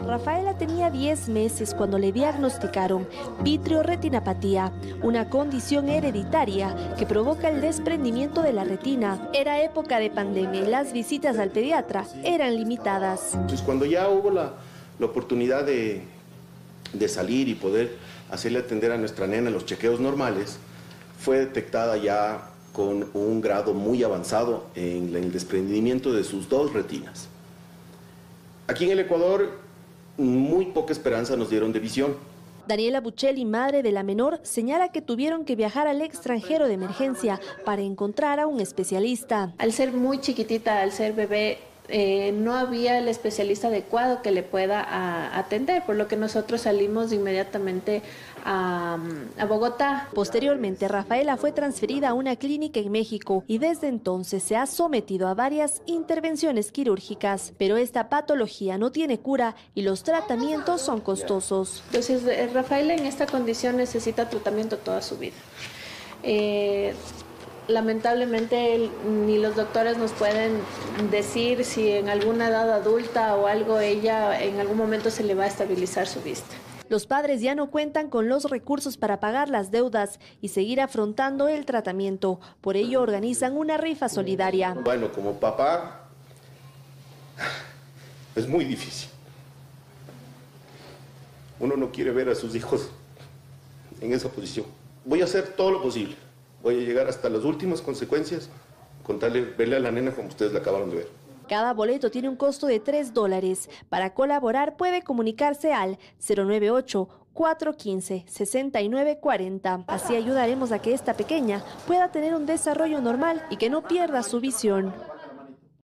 Rafaela tenía 10 meses cuando le diagnosticaron vitreoretinapatía, una condición hereditaria que provoca el desprendimiento de la retina. Era época de pandemia y las visitas al pediatra eran limitadas. Entonces, cuando ya hubo la oportunidad de salir y poder hacerle atender a nuestra nena los chequeos normales, fue detectada ya con un grado muy avanzado en el desprendimiento de sus 2 retinas. Aquí en el Ecuador, muy poca esperanza nos dieron de visión. Daniela Buccelli, madre de la menor, señala que tuvieron que viajar al extranjero de emergencia para encontrar a un especialista. Al ser muy chiquitita, al ser bebé, no había el especialista adecuado que le pueda atender, por lo que nosotros salimos inmediatamente a Bogotá. Posteriormente, Rafaela fue transferida a una clínica en México y desde entonces se ha sometido a varias intervenciones quirúrgicas, pero esta patología no tiene cura y los tratamientos son costosos. Entonces, Rafaela en esta condición necesita tratamiento toda su vida. Lamentablemente ni los doctores nos pueden decir si en alguna edad adulta o algo ella en algún momento se le va a estabilizar su vista. Los padres ya no cuentan con los recursos para pagar las deudas y seguir afrontando el tratamiento. Por ello organizan una rifa solidaria. Bueno, como papá es muy difícil. Uno no quiere ver a sus hijos en esa posición. Voy a hacer todo lo posible. Voy a llegar hasta las últimas consecuencias, verle a la nena como ustedes la acabaron de ver. Cada boleto tiene un costo de $3. Para colaborar puede comunicarse al 098-415-6940. Así ayudaremos a que esta pequeña pueda tener un desarrollo normal y que no pierda su visión.